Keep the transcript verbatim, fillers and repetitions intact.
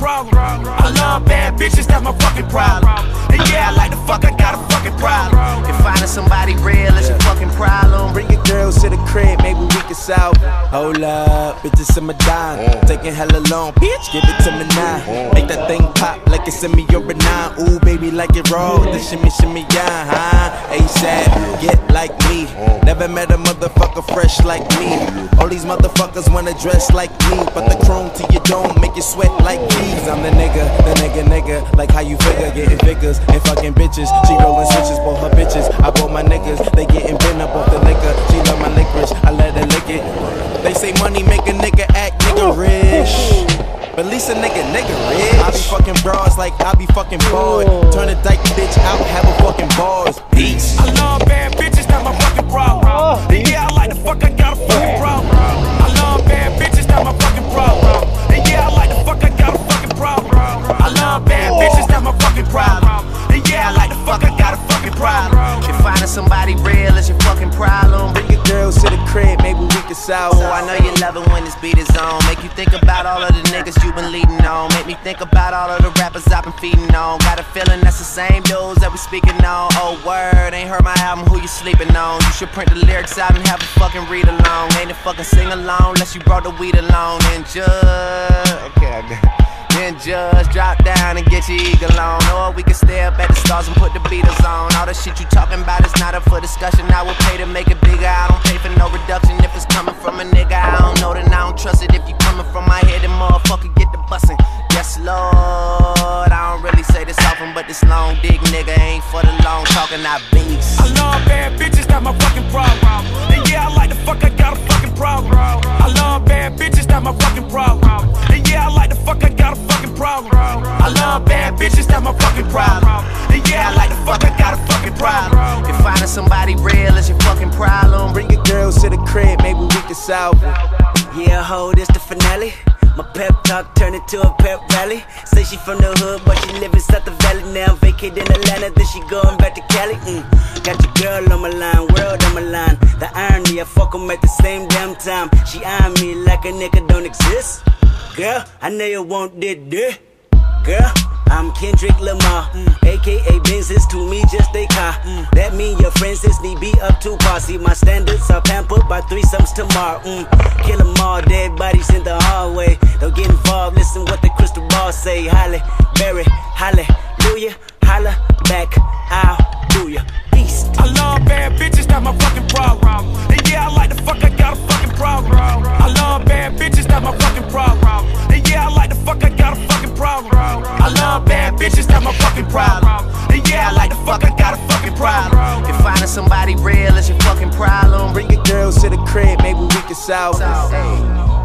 problem. I love bad bitches, that's my fucking problem. And yeah, I like the fuck, I got a fucking problem. If finding somebody real is your fucking problem, bring your girls to the crib, maybe we can solve. Hold up, bitches in my dime, taking hella long, bitch, give it to me now. Make that thing pop like it's in me or a nine. Ooh, baby, like it raw, the shimmy, shimmy, yeah, huh? ASAP, get like me. Never met a motherfucker fresh like me. All these motherfuckers wanna dress like me, but the chrome to your dome make you sweat like these. I'm the nigga, the nigga, nigga, like how you figure, getting figures and fucking bitches. She rolling switches, bought her bitches. I bought my niggas, they getting bent up off the liquor. She love my licorice, I let her lick it. They say money make a nigga act nigga rich, but at least a nigga, nigga rich. I be fucking bras like I be fucking bored. Turn a dyke bitch out, have a fucking bars. Peace. I love bad bitches, that's my fucking problem. And yeah, I like the fuck, I got a fucking problem. I love bad bitches, that's my fucking problem. And yeah, I like the fuck, I got a fucking problem. I love bad bitches, that's my fucking problem. And yeah, I like the fuck, I got a fucking problem. if finding somebody real is your fucking problem, bring your girls to the crib, maybe we can solve. Oh, I know you love it when this beat is on. Make you think about all of the niggas you been leading on. Make me think about all of the rappers I've been feeding on. Got a feeling that's the same dudes that we speaking on. Oh word, ain't heard my album, who you sleeping on? You should print the lyrics out and have a fucking read along. Ain't a fucking sing along unless you brought the weed along. And just, okay, I got it. Then just drop down and get your eagle on. Or we can stay up at the stars and put the Beatles on. All the shit you talking about is not up for discussion. I would pay to make it bigger, I don't pay for no reduction. If it's coming from a nigga I don't know, then I don't trust it. If you coming from my head, then motherfucker get the bussin'. Yes Lord, I don't really say this often, but this long dick nigga ain't for the long talking, I beats. I love bad bitches, that's my fucking problem. And yeah, I like the fuck, I got a fucking problem. I love bad bitches, that's my fucking problem. And yeah, I like the fuck, I got a fucking problem. I love bad bitches, that's my fucking problem. And yeah, I like the fuck, I got a fucking problem. If finding somebody real is your fucking problem, bring your girls to the crib, maybe we can solve it. Yeah, ho, this the finale. My pep talk turned into a pep rally. Say she from the hood, but she live inside the valley. Now vacate in Atlanta, then she going back to Cali. mm. Got your girl on my line, world on my line. The irony, I fuck 'em at the same damn time. She eyeing me like a nigga don't exist. Girl, I know you want this dick. Girl, I'm Kendrick Lamar, mm. A K A Benz's to me just a car. mm. That mean your friends is need be up to par. See my standards are pampered by threesomes tomorrow. mm. Kill 'em all, dead bodies in the hallway. Don't get involved, listen what the crystal ball say. Holly, Berry, hallelujah, holla back, I'll do ya. Peace. I love bad bitches, that's my fucking problem. And yeah, I like the fuck, I got a fucking problem. I love bad bitches, that's my fucking problem. And yeah, I like the fuck, I got a fucking problem. I love bad bitches, that's my fucking problem. And yeah, I like the fuck, I got a fucking problem. if finding somebody real is your fucking problem, bring your girls to the crib, maybe we can solve it.